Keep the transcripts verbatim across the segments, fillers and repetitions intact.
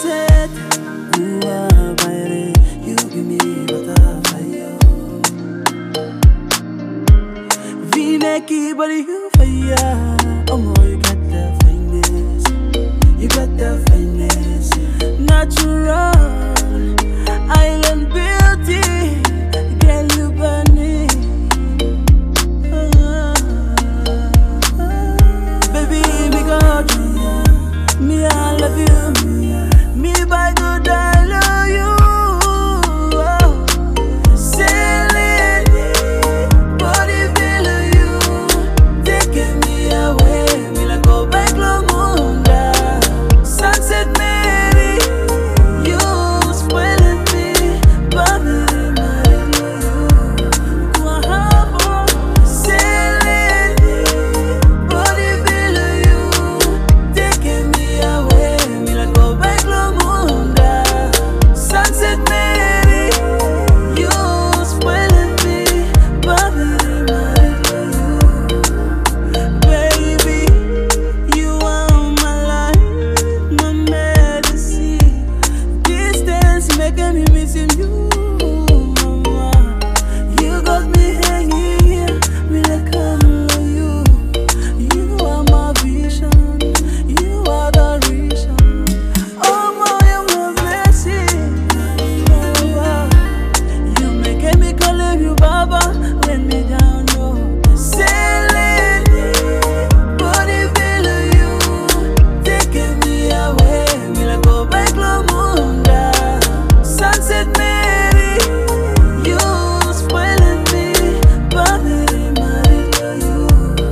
sunset. Ooh, ah, baby, you give me butterfly. V-necky, body you fire. Oh, my, you got the fineness. You got the fineness. Natural island beauty. Girl, you burn me. Ah, baby, me got you. Me, I love you. Me, by good, I love you. Oh. Sailing, body below you. Taking me away. Me like go back Lomunda. Sunset Meri. You spoiling me. Bobby, my you. Guahabo. Sailing, body below you. Taking me away. Me like go back Lomunda. Sunset Meri. You spoiling me. Bobby, my you. Baby, you are my life, my medicine. Distance making me missing you, mama. You got me hanging here, me like I'm love you. You are my vision, you are the reason. Oh my, you're my blessing. Oh, wow. You making me call you Baba when me down low. Sailing, body below you, taking me away. Me like go back Lomunda. Sunset Meri, you spoiling me. Bobby, my you.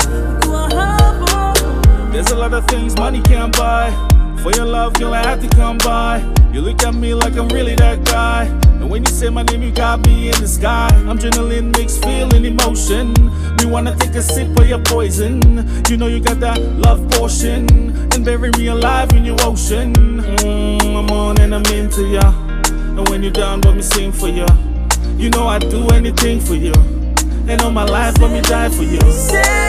Guahabo. There's a lot of things money can't buy. For your love, girl, I have to come by. You look at me like I'm really that guy. And when you say my name, you got me in the sky. I'm adrenaline mixed, feeling emotion. Me wanna take a sip of your poison. You know you got that love portion. And bury me alive in your ocean. Mm, I'm on and I'm into ya. And when you're down, let me sing for ya. You know I'd do anything for you. And all my life, let me die for you. Say